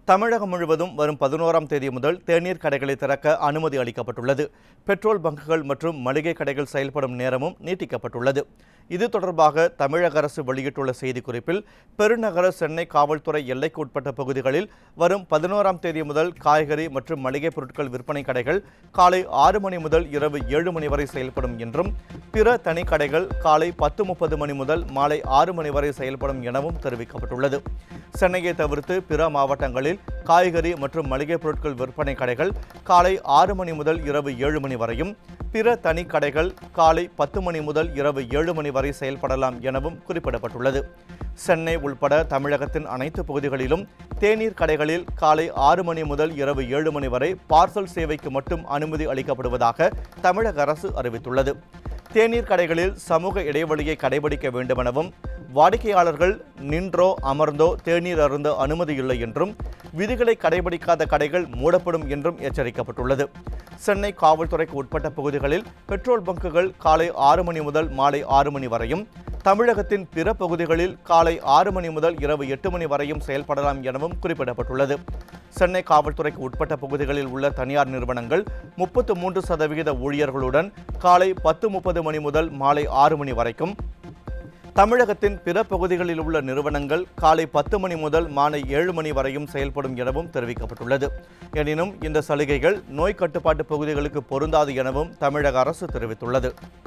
தமிழகம் முழுவதும் வரும் 11ஆம் தேதி முதல் தேநீர் கடைகளை திறக்க அனுமதி அளிக்கப்பட்டுள்ளது. பெட்ரோல் பங்குகள் மற்றும் மளிகை கடைகள் செயல்படும் நேரமும் நீட்டிக்கப்பட்டுள்ளது. இது தொடர்பாக தமிழக அரசு வெளியிட்டுள்ள செய்திக்குறிப்பில், பெருநகர சென்னை காவல்துறை எல்லைக்கு உட்பட்ட பகுதிகளில் வரும் 11ஆம் தேதி முதல் காய்கறி மற்றும் மளிகை பொருட்கள் விற்பனை கடைகள் காலை 6 மணி முதல் இரவு 7 மணி வரை செயல்படும் என்றும், பிற தனி கடைகள் காலை 10:30 மணி முதல் மாலை 6 மணி வரை செயல்படும் எனவும் தெரிவிக்கப்பட்டுள்ளது. சென்னையை தவிர்த்து பிற மாவட்டங்களில் காய்கறி மற்றும் மளிகை பொருட்கள் விற்பனை கடைகள் காலை 6 மணி முதல் இரவு 7 மணி வரையும், பிற தனி கடைகள் காலை 10 மணி முதல் இரவு 7 மணி வரை செயல்படலாம் எனவும் குறிப்பிடப்பட்டுள்ளது. சென்னை உள்பட தமிழகத்தின் அனைத்து பகுதிகளிலும் தேநீர் கடைகளில் காலை 6 மணி முதல் இரவு 7 மணி வரை பார்சல் சேவைக்கு மட்டும் அனுமதி அளிக்கப்படுவதாக தமிழக அரசு அறிவித்துள்ளது. தேநீர் கடைகளில் சமூக இடைவெளியை கடைபிடிக்க வேண்டுமெனவும், வாடிக்கையாளர்கள் நின்றோ அமர்ந்தோ தேநீர் அருந்த அனுமதி இல்லை என்றும், விதிகளை கடைபிடிக்காத கடைகள் மூடப்படும் என்றும் எச்சரிக்கப்பட்டுள்ளது. சென்னை காவல்துறைக்கு உட்பட்ட பகுதிகளில் பெட்ரோல் பங்குகள் காலை 6 மணி முதல் மாலை 6 மணி வரையும், தமிழகத்தின் பிற பகுதிகளில் காலை 6 மணி முதல் இரவு 8 மணி வரையும் செயல்படலாம் எனவும் குறிப்பிடப்பட்டுள்ளது. சென்னை காவல்துறைக்கு உட்பட்ட பகுதிகளில் உள்ள தனியார் நிறுவனங்கள் 33% ஊழியர்களுடன் காலை 10:30 மணி முதல் மாலை 6 மணி வரைக்கும், தமிழகத்தின் பிற பகுதிகளில் உள்ள நிறுவனங்கள் காலை 10 மணி முதல் மாலை 7 மணி வரையும் செயல்படும் எனவும் தெரிவிக்கப்பட்டுள்ளது. எனினும் இந்த சலுகைகள் நோய் கட்டுப்பாட்டு பகுதிகளுக்கு பொருந்தாது எனவும் தமிழக அரசு தெரிவித்துள்ளது.